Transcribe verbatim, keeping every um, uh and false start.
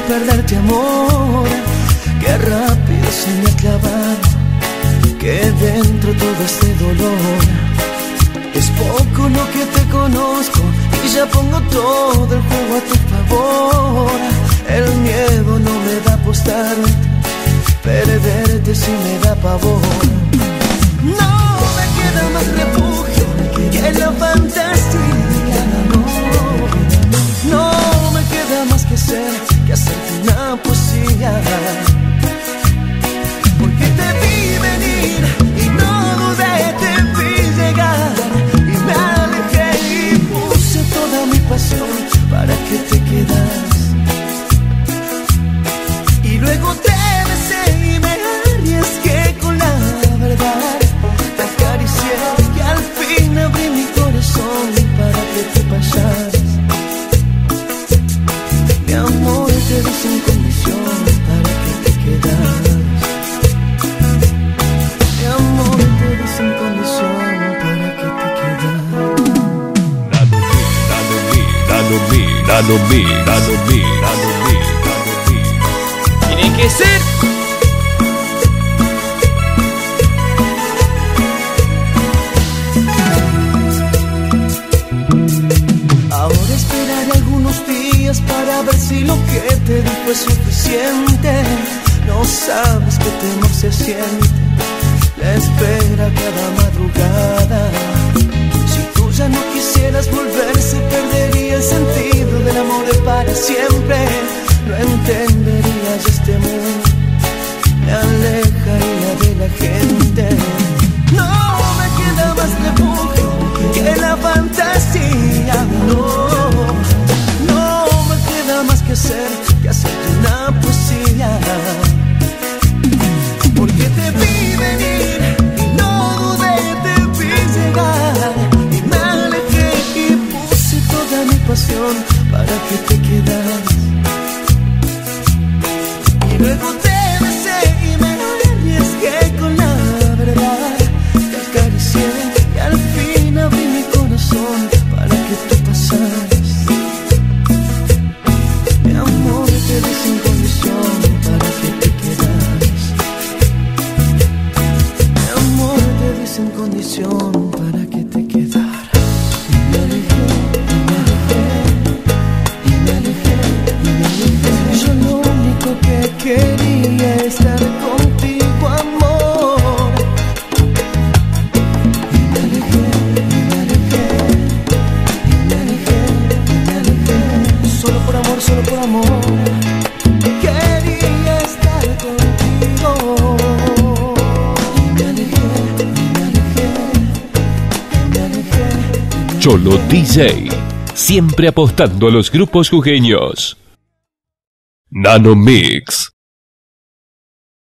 perderte, amor. Qué rápido se me ha clavado, que dentro todo este dolor. Es poco lo que te conozco y ya pongo todo el juego a tu favor. El miedo no me da apostar, perderte si me da pavor. No me queda más refugio que la fantasía, no. No me queda más que ser, que hacerte una poesía. Porque te vi venir y no dudé, te vi llegar y me alejé y puse toda mi pasión para que te quedas. Y luego te besé y me arriesgué con la verdad. Te acaricié y al fin abrí mi corazón para que te vayas. Mi amor te di sin condición para que te quedas. Mi amor te di sin condición para que te quedas. Nano me, nano me, nano me, nano me, nano me, nano me. Tiene que ser. Ahora esperaré algunos días para ver si lo que te di fue suficiente. No sabes qué temor se siente, la espera cada madrugada. Si tú ya no quisieras volver, se perdería el sentido del amor de para siempre. No entenderías este mundo, me alejaría de la gente. No me queda más refugio que la fantasía, no. No me queda más que hacer, que hacerte una poesía. Porque te vi venir y no dudé, te vi llegar y me alejé y puse toda mi pasión para que te quedas. Y luego te besé y me arriesgué con la verdad. Te acaricié y al fin abrí mi corazón para que tú pasaras. Mi amor te di sin condición para que te quedas. Mi amor te di sin condición para que te quedaras. Y me alejé, y me alejé, y me alejé, y me alejé. Yo lo único que quería es estar contigo, amor. Y me alejé, y me alejé, y me alejé, y me alejé. Solo por amor, solo por amor. Quería estar contigo. Y me alejé, y me alejé, y me alejé, y me Cholo D J, siempre apostando a los grupos jujeños. Nano Mix.